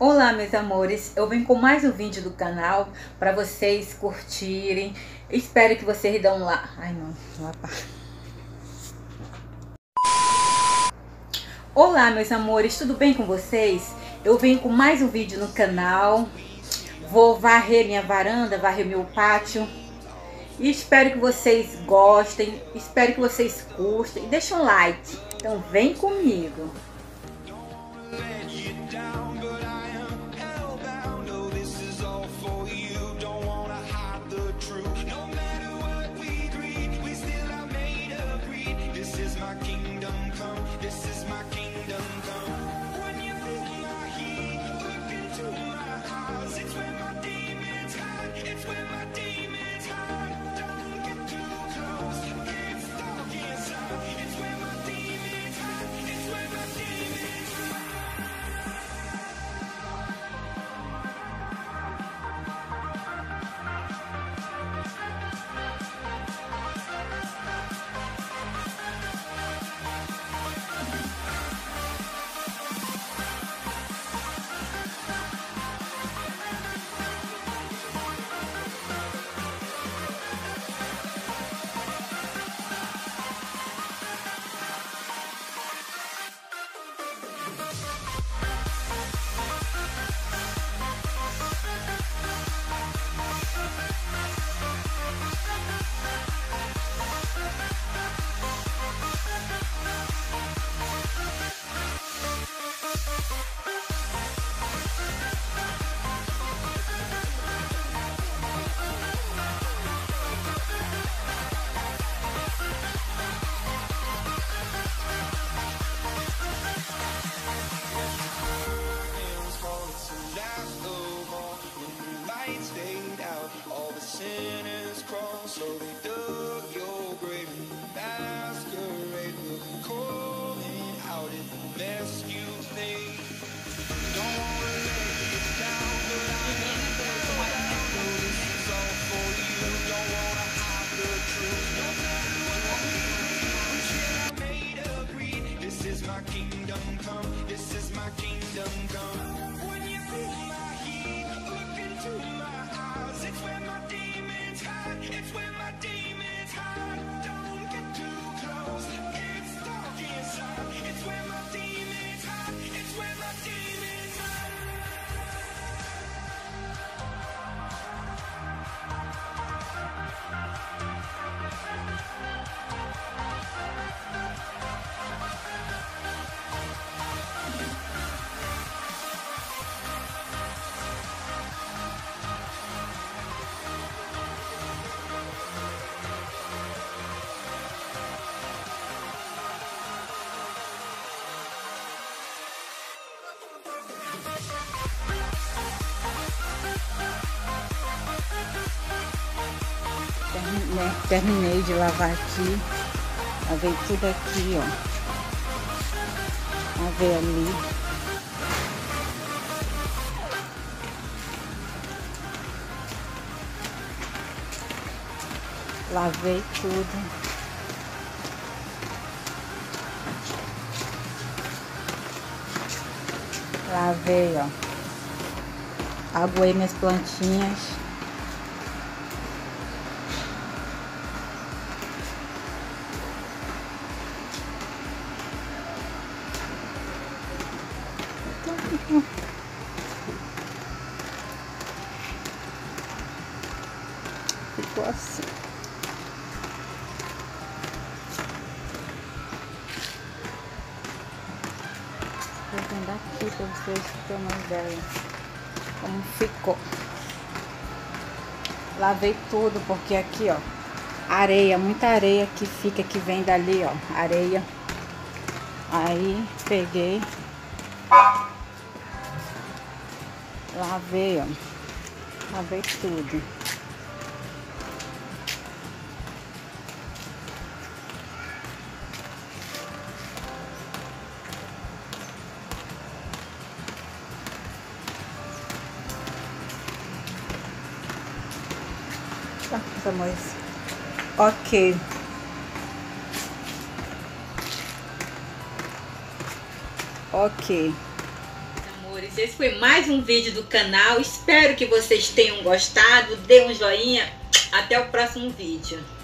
Olá, meus amores, eu venho com mais um vídeo do canal para vocês curtirem. Espero que vocês dão lá. Ai, não, lá pá. Olá, meus amores, tudo bem com vocês? Eu venho com mais um vídeo no canal. Vou varrer minha varanda, varrer meu pátio. E espero que vocês gostem, espero que vocês curtem. Deixa um like, então vem comigo. So they dug your grave in masquerade, looking calling out in the mess you made. Don't wanna let you down, but I know this is all for you. Don't wanna hide the truth. No matter what we do, shit, I made a breed. This is my kingdom come. This is my kingdom come. When you feel my heat, look into my eyes. It's where my demons hide. It's where my demons hide. Don't get too close. It's dark inside. It's where my demons hide. It's where my demons hide. Terminei de lavar aqui. Lavei tudo aqui, ó. Lavei ali. Lavei tudo. Lavei, ó. Aguei minhas plantinhas. Ficou assim. Vou vendo aqui para vocês terem uma ideia como ficou. Lavei tudo porque aqui, ó, areia, muita areia que fica, que vem dali, ó, areia. Aí peguei, lavei, ó, lavei tudo. Tá, meus amores. Ok. Ok. Amores, amores, esse foi mais um vídeo do canal. Espero que vocês tenham gostado. Dê um joinha. Até o próximo vídeo.